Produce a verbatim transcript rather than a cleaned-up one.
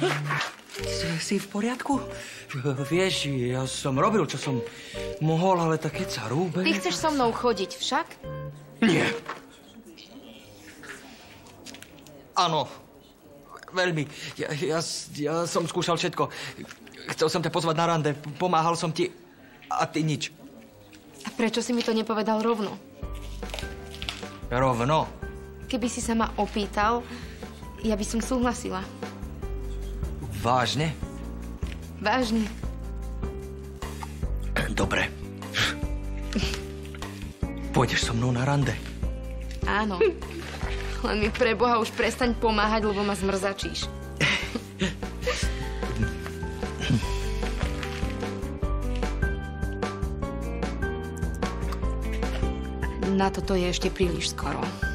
Si v poriadku? Vieš, ja som robil, čo som mohol, ale tak keď sa rúbe... Ty chceš so mnou chodiť však? Nie. Áno. Veľmi. Ja, ja, ja som skúšal všetko. Chcel som ťa pozvať na rande, pomáhal som ti a ty nič. A prečo si mi to nepovedal rovno? Rovno? Keby si sa ma opýtal, ja by som súhlasila. Vážne? Vážne. Dobre. Pôjdeš so mnou na rande? Áno. Len mi pre Boha už prestaň pomáhať, lebo ma zmrzačíš. Na toto je ešte príliš skoro.